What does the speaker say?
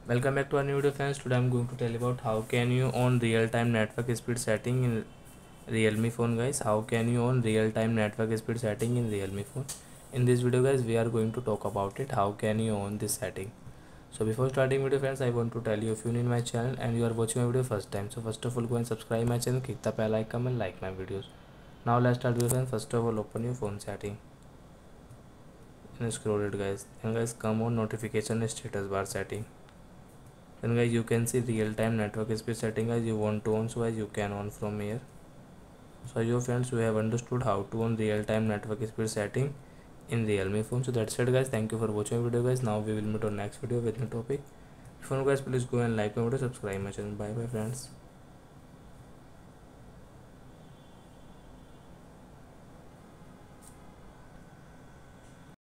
Welcome back to our new video friends. Today I'm going to tell about how can you on real-time network speed setting in Realme phone guys. How can you on real-time network speed setting in Realme phone? In this video guys we are going to talk about it. How can you on this setting? So before starting video friends, I want to tell you, if you new in my channel and you are watching my video first time, so first of all go and subscribe my channel, click the bell icon and like my videos. Now let's start video friends. First of all open your phone setting and scroll it guys. Then guys come on notification status bar setting. Then guys you can see real-time network speed setting guys, you want to on, so guys you can on from here. So your friends, you have understood how to on real-time network speed setting in Realme phone. So that's it guys, thank you for watching video guys. Now we will meet on next video with new topic. If you want guys, please go and like my video, subscribe my channel. Bye bye friends.